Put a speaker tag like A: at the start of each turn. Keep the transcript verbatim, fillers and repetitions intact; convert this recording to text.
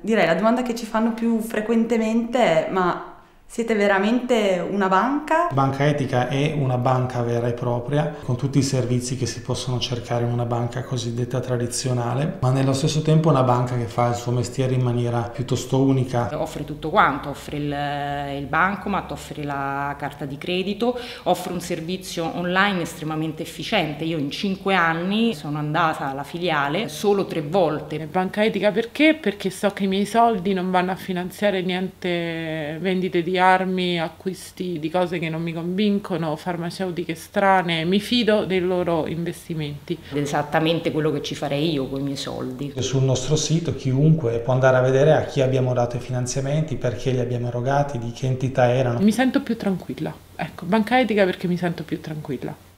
A: Direi la domanda che ci fanno più frequentemente è: ma siete veramente una banca?
B: Banca Etica è una banca vera e propria, con tutti i servizi che si possono cercare in una banca cosiddetta tradizionale, ma nello stesso tempo una banca che fa il suo mestiere in maniera piuttosto unica.
C: Offre tutto quanto, offre il, il bancomat, offre la carta di credito, offre un servizio online estremamente efficiente. Io in cinque anni sono andata alla filiale solo tre volte.
D: Banca Etica perché? Perché so che i miei soldi non vanno a finanziare niente vendite di armi, acquisti di cose che non mi convincono, farmaceutiche strane, mi fido dei loro investimenti.
C: Ed è esattamente quello che ci farei io con i miei soldi.
B: Sul nostro sito chiunque può andare a vedere a chi abbiamo dato i finanziamenti, perché li abbiamo erogati, di che entità erano.
D: Mi sento più tranquilla, ecco, Banca Etica perché mi sento più tranquilla.